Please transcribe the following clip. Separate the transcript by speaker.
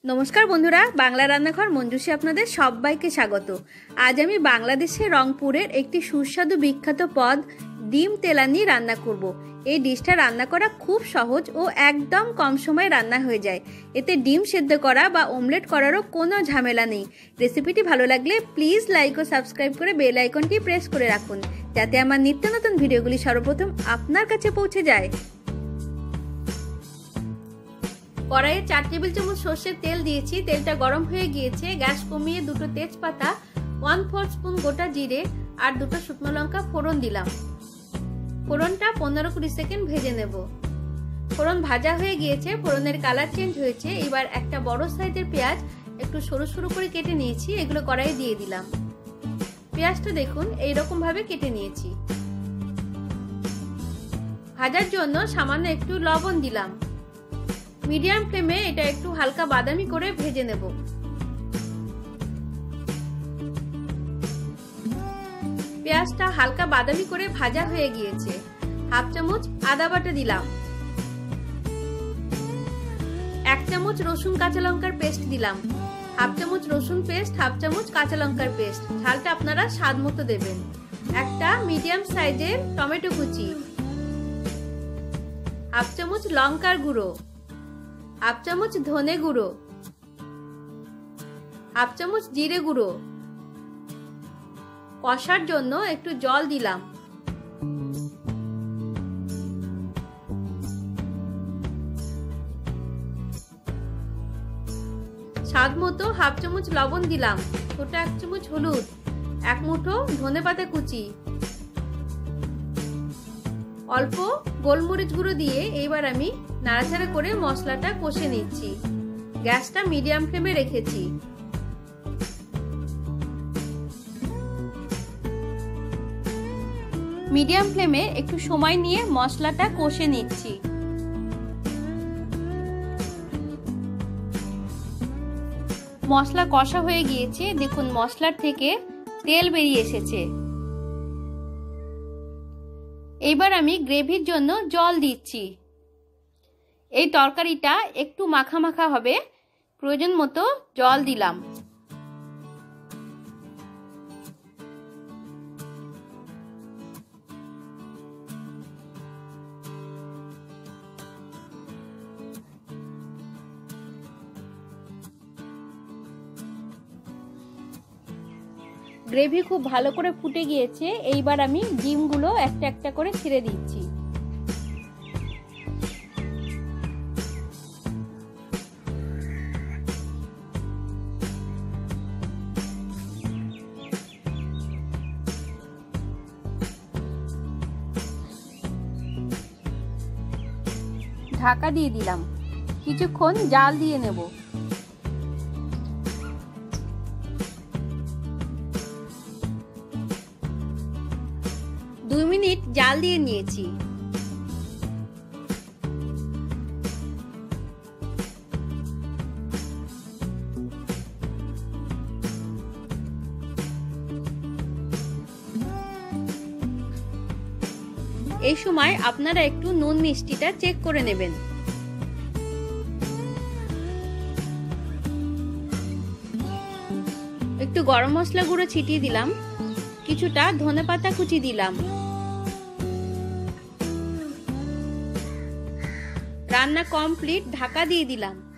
Speaker 1: নমস্কার বন্ধুরা, বাংলা রান্নাঘর মঞ্জুষী আপনাদের সবাইকে স্বাগত। আজ আমি বাংলাদেশের রংপুরের একটি সুস্বাদু বিখ্যাত পদ ডিম তেলানি রান্না করব। এই ডিশটা রান্না করা খুব সহজ ও একদম কম সময়ে রান্না হয়ে যায়। এতে ডিম সেদ্ধ করা বা অমলেট করারও কোনো ঝামেলা নেই। রেসিপিটি ভালো লাগলে প্লিজ লাইক ও সাবস্ক্রাইব করে বেল আইকনটি প্রেস করে রাখুন, যাতে আমার নিত্য নতুন ভিডিওগুলি সর্বপ্রথম আপনার কাছে পৌঁছে যায়। কড়াইয়ে 4 টেবিল চামচ সর্ষের তেল দিয়েছি। তেলটা গরম হয়ে গিয়েছে। গ্যাস কমিয়ে দুটো তেজপাতা, 1/4 স্পুন গোটা জিরে আর দুটো শুকনো লঙ্কা ফোড়ন দিলাম। ফোড়নটা 15-20 সেকেন্ড ভেজে নেব। ফোড়ন ভাজা হয়ে গিয়েছে, ফোড়নের কালার চেঞ্জ হয়েছে। এবার একটা বড় সাইজের পেঁয়াজ একটু সরু সরু করে কেটে নিয়েছি, এগুলো কড়াইয়ে দিয়ে দিলাম। পেঁয়াজটা দেখুন এইরকম ভাবে কেটে নিয়েছি। ভাজার জন্য সামান্য একটু লবণ দিলাম। মিডিয়াম ফ্লেমে এটা একটু হালকা বাদামি করে ভেজে নেব। পেঁয়াজটা হালকা বাদামি করে ভাজা হয়ে গিয়েছে। 1/2 চামচ আদা বাটা দিলাম। 1 চামচ রসুন কাঁচা লঙ্কার পেস্ট দিলাম। 1/2 চামচ রসুন পেস্ট, 1/2 চামচ কাঁচা লঙ্কার পেস্ট। ঝালটা আপনারা স্বাদ মতো দেবেন। একটা মিডিয়াম সাইজের টমেটো কুচি, 1/2 চামচ লঙ্কার গুঁড়ো, 1/2 চামচ ধনে গুঁড়ো, 1/2 চামচ জিরে গুঁড়ো। কষার জন্য একটু জল দিলাম। স্বাদ মতো 1/2 চামচ লবণ দিলাম। ছোট 1 চামচ হলুদ, 1 মুঠো ধনেপাতা কুচি, অল্প গোলমরিচ গুঁড়ো দিয়ে এবার আমি নাড়াচাড়া করে মশলাটা কষে নিচ্ছি। গ্যাসটা মিডিয়াম ফ্লেমে রেখেছি। মিডিয়াম ফ্লেমে একটু সময় নিয়ে মশলাটা কষে নিচ্ছি। মশলা কষা হয়ে গিয়েছে, দেখুন মশলার থেকে তেল বেরিয়ে এসেছে। এইবার আমি গ্রেভির জন্য জল দিচ্ছি। এই তরকারিটা একটু মাখা মাখা হবে, প্রয়োজন মতো জল দিলাম। গ্রেভি খুব ভালো করে ফুটে গিয়েছে। এইবার আমি ডিমগুলো একটা একটা করে ছেড়ে দিচ্ছি। ঢাকা দিয়ে দিলাম। কিছুক্ষণ জাল দিয়ে নেব। 2 মিনিট জাল দিয়ে নিয়েছি। এই সময় আপনারা একটু নুন মিষ্টিটা চেক করে নেবেন। একটু গরম মশলা গুঁড়ো ছিটিয়ে দিলাম। কিছুটা ধনেপাতা কুচি দিলাম। রান্না কমপ্লিট, ঢাকা দিয়ে দিলাম।